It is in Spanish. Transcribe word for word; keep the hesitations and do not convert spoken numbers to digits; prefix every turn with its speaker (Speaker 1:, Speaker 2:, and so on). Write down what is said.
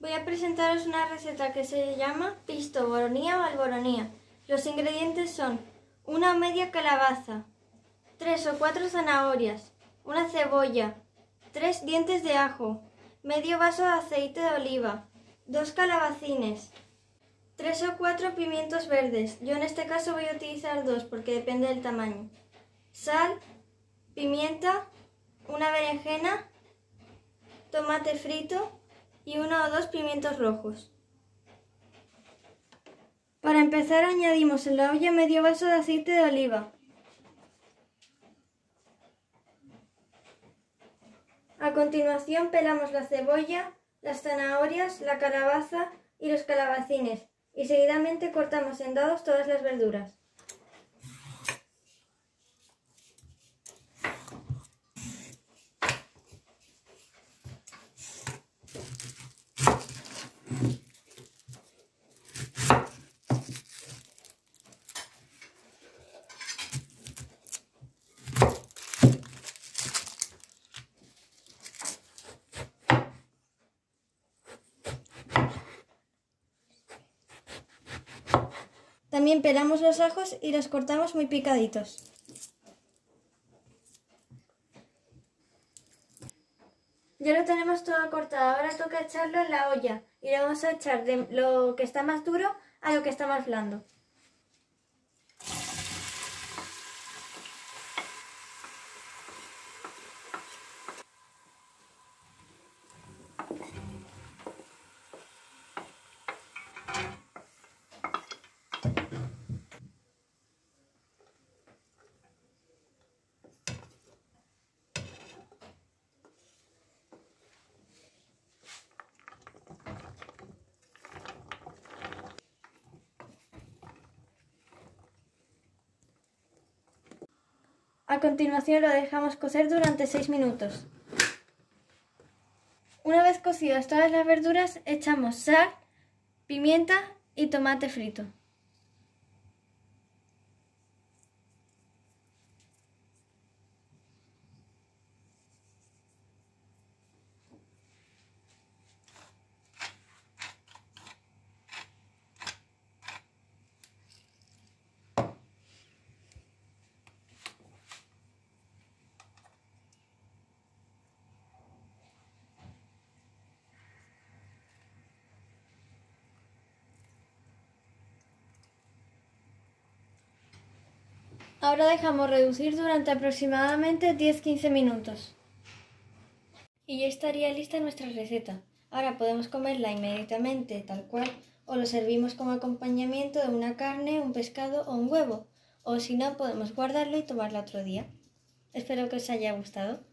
Speaker 1: Voy a presentaros una receta que se llama pisto, boronía o alboronía. Los ingredientes son una media calabaza, tres o cuatro zanahorias, una cebolla, tres dientes de ajo, medio vaso de aceite de oliva, dos calabacines, tres o cuatro pimientos verdes. Yo en este caso voy a utilizar dos porque depende del tamaño. Sal, pimienta, una berenjena, tomate frito y uno o dos pimientos rojos. Para empezar añadimos en la olla medio vaso de aceite de oliva. A continuación pelamos la cebolla, las zanahorias, la calabaza y los calabacines y seguidamente cortamos en dados todas las verduras. También pelamos los ajos y los cortamos muy picaditos. Ya lo tenemos todo cortado, ahora toca echarlo en la olla y le vamos a echar de lo que está más duro a lo que está más blando. A continuación lo dejamos cocer durante seis minutos. Una vez cocidas todas las verduras, echamos sal, pimienta y tomate frito. Ahora dejamos reducir durante aproximadamente diez a quince minutos. Y ya estaría lista nuestra receta. Ahora podemos comerla inmediatamente tal cual o lo servimos como acompañamiento de una carne, un pescado o un huevo. O si no, podemos guardarlo y tomarlo otro día. Espero que os haya gustado.